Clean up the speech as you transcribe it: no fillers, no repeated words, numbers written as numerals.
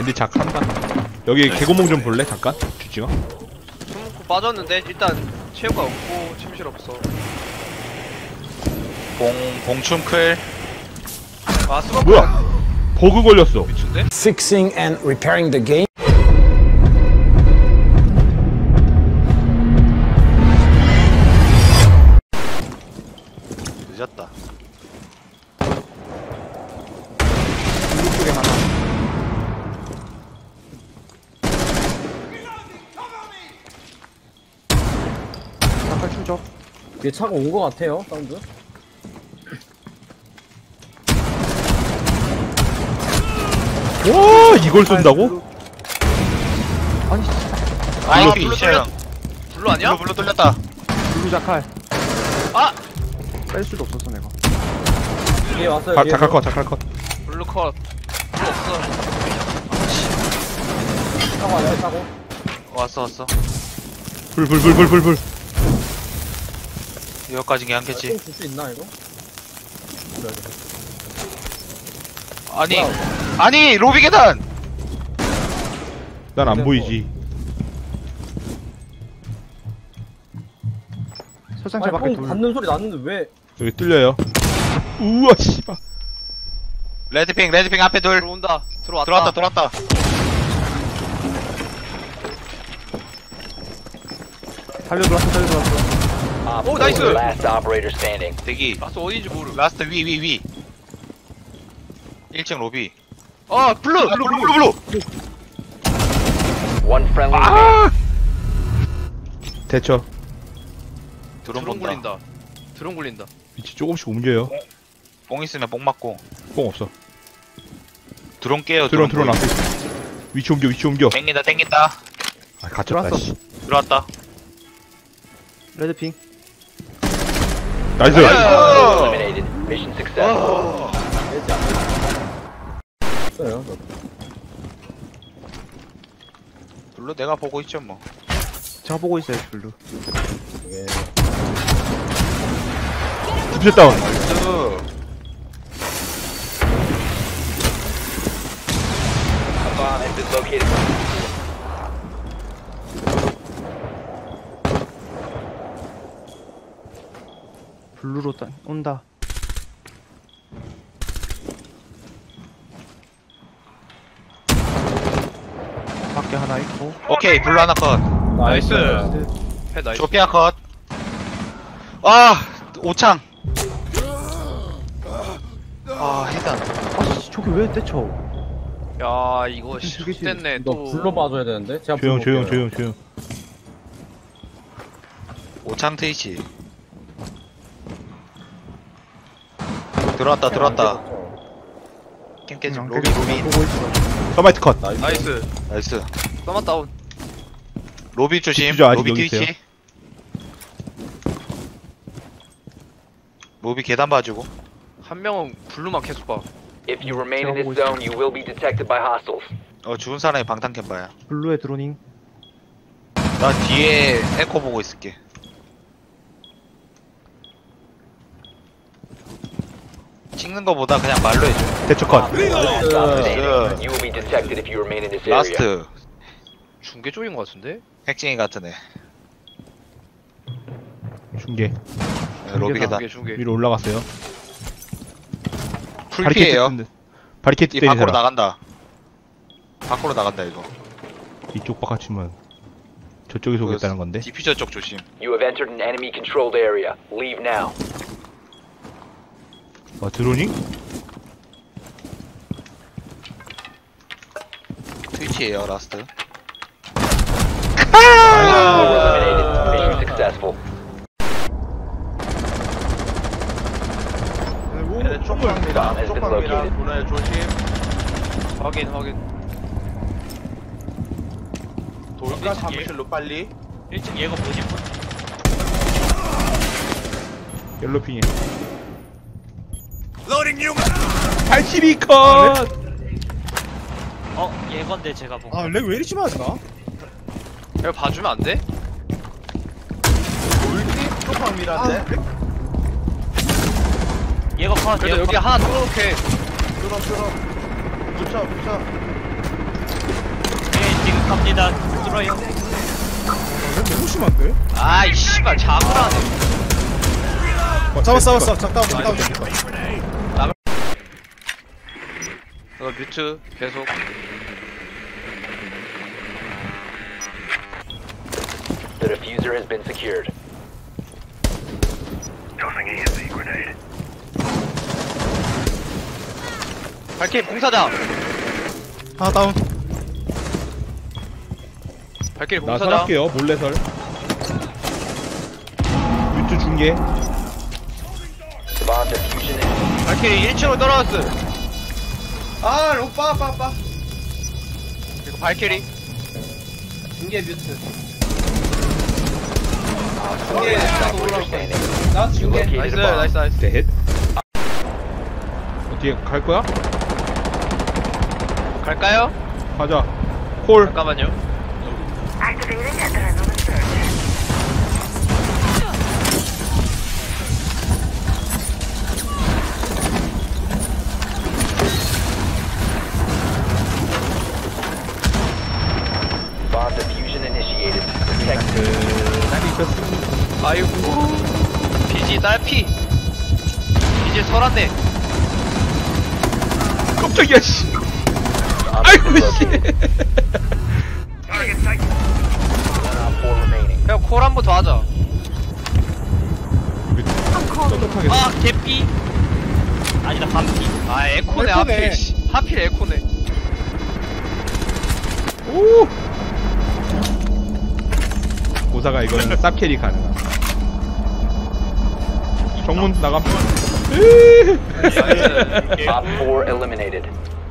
앤디 작한다. 여기 개구멍 좀 볼래? 잠깐? 주징어? 술 먹고 빠졌는데 일단 체육관 없고 침실 없어. 봉춤클. 아 수박 뭐야? 버그 걸렸어. 미친데? Fixing and repairing the game. 늦었다. 쪽에 하나. 잠깐 충격. 얘 차가 온 거 같아요, 사운드. 와, 이걸 쏜다고? 아니, 아이큐 불로 2층. 블루 아니야? 불로 뚫렸다. 블루 자칼. 아! 뺄 수도 없었어 내가. 얘 왔어요. 작할 컷, 작할 컷. 블루 컷. 블루 없어. 차고 왔어요, 차고. 왔어. 불. 여기까지 게 한계지. 줄수 있나, 이거? 아니 로비 계단. 난 안 보이지. 소장차 아니, 밖에 뽕 둘. 받는 소리 났는데 왜? 여기 뚫려요. 우와, 씨발. 레드핑 앞에 둘. 들어온다. 들어왔다. 들어왔다. 달려 들어왔어. 오 나이스! Last operator standing. 대기. 라스 어딘지 모르. 라스트 위. 1층 로비. 아 블루! 블루. One friendly 아! remaining. 대처. 드론 드론 본다. 굴린다. 드론 굴린다. 위치 조금씩 옮겨요. 뽕 있으면 뽕 맞고. 뽕 없어. 드론 깨요. 드론 보이. 앞에. 위치 옮겨. 땡긴다. 아, 갇혔다, 들어왔어. 씨. 들어왔다. 레드핑. 나이스! Eliminated. Mission successful. 있어요. 블루 내가 보고 있죠 뭐. 제가 보고 있어요 블루. 예. 디퓨저 다운. A bomb has been located. 블루로 온다. 밖에 하나 있고. 오케이 블루 하나 컷. 나이스. 헤 나이스. 조피아 컷. 아 오창. 아 해단. 아씨 저기 왜 떼쳐? 야 이거 되게 됐네 너 또. 불러 봐줘야 되는데? 제가 조용. 불러볼게요. 오창 트위치. 들어왔다. 깽깨지 로비. 보고 있어. 서마이트 컷. 나이스. 나이스. 써맛 다운. 로비 조심. 디퓨저 아직 로비 여기 트위치. 있어요. 로비 계단 봐주고. 한 명은 블루만 계속 봐. If you remain in this zone, you will be detected by hostiles. 죽은 사람이 방탄 캠바야. 블루의 드로닝. 나 뒤에 에코 보고 있을게. 찍는 거보다 그냥 말로 해줘. 대처 컷. Last stop Uh, standing. You will be detected if you remain in this area. 라스트 중계 쪽인 것 같은데? 핵쟁이 같은 애. 중계. 로비 계단. 중계. 위로 올라갔어요. 풀피에요. 바리케이트 이 때리는 밖으로 사람. 나간다. 밖으로 나간다 이거. 이쪽 바깥이면 저쪽에 오겠다는 건데. 디퓨저 쪽 조심. You have entered an enemy controlled area. Leave now. 드로닝? 트위치에요 라스트. Eliminated. Mission successful. Bomb has been located. 확인. 돌가 사무실로 빨리. 1층 얘가 보신 분? 옐로핑에. 발키리 컷! 얘건데 제가 본 거. 아, 렉 왜 이리 심하지 나? 이거 봐주면 안 돼? 얘가 파. 그래도 여기 하나 뚫어놓게. 붙여. 지극합니다. 뚫어요. 너무 심한데? 아이 씨발 잡으라네. 잡았어 잠깐 됐다. 뮤트 계속. The diffuser has been secured. 발키리 공사장. 하나 다운. 발키리 나 공사장. 설할게요. 몰래설. 뮤트 중계. Bomb diffusion is 발키리 1층으로 떨어졌어. 아 오빠. 이거 발키리. 중계 뮤트. 중계 나도 올라올 거야. 나 중계. located 나이스. 데헷. 어떻게 갈 거야? 갈까요? 가자. 콜. 잠깐만요. Activating adrenaline surge. bomb diffusion initiated. Protect 아이고. 비지 딸피. 비지 설한데. 깜짝이야 씨. Obviously 아이고 씨. located. 1 op 4 remaining. 그냥 콜 한 번 더 하자. 똑똑하게. 아 개피. 아니다 반피. 아 에코네 에코네. 하필. 씨. 하필 에코네. 오. 고사가 이거는 쌉캐리 가능함. 정문 나감. 나이스. Op 4 eliminated.